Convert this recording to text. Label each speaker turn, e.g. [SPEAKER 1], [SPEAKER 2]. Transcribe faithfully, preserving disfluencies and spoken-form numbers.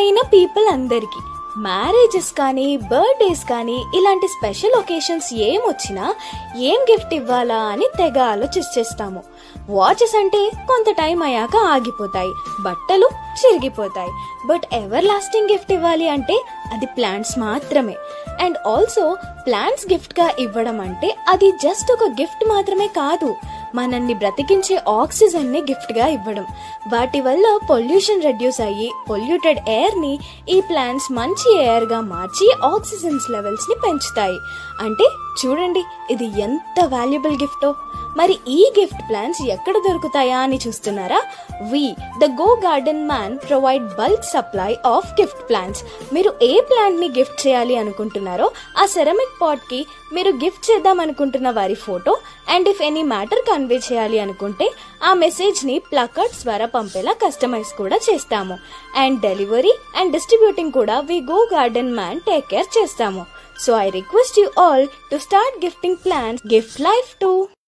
[SPEAKER 1] పెళ్ళైన పీపుల్ అందరికి మ్యారేజెస్ కానీ బర్త్డేస్ కానీ ఇలాంటి స్పెషల్ ఒకేషన్స్ ఏం వచ్చినా ఏం గిఫ్ట్ ఇవ్వాలా అని తెగ ఆలోచిస్తాము. వాచెస్ అంటే కొంత టైం అయ్యాక ఆగిపోతాయి, బట్టలు చిరిగిపోతాయి. బట్ ఎవర్ లాస్టింగ్ గిఫ్ట్ ఇవ్వాలి అంటే అది ప్లాంట్స్ మాత్రమే. అండ్ ఆల్సో ప్లాంట్స్ గిఫ్ట్ గా ఇవ్వడం అంటే అది జస్ట్ ఒక గిఫ్ట్ మాత్రమే కాదు, మనల్ని బ్రతికించే ఆక్సిజన్ ని గిఫ్ట్ గా ఇవ్వడం. వాటి వల్ల పొల్యూషన్ రెడ్యూస్ అయ్యి పొల్యూటెడ్ ఎయిర్ ని ఈ ప్లాంట్స్ మంచి ఎయిర్ గా మార్చి ఆక్సిజన్స్ లెవెల్స్ ని పెంచుతాయి. అంటే చూడండి ఇది ఎంత వాల్యుబుల్ గిఫ్టో. మరి ఈ గిఫ్ట్ ప్లాంట్స్ ఎక్కడ దొరుకుతాయా అని చూస్తున్నారా? We the go garden man provide bulk supply of gift plants. మీరు ఏ ప్లాంట్ ని గిఫ్ట్ చేయాలి అనుకుంటున్నారో ఆ సెరమిక్ పాట్ కి మీరు గిఫ్ట్ చేద్దాం అనుకుంటున్న వారి photo and if any matter convey చేయాలి అనుకుంటే ఆ మెసేజ్ ని ప్లకార్డ్స్ ద్వారా పంపేలా కస్టమైజ్ కూడా చేస్తాము. అండ్ డెలివరీ అండ్ డిస్ట్రిబ్యూటింగ్ కూడా we go garden man take care చేస్తాము. So I request you all to start gifting plants. Gift life to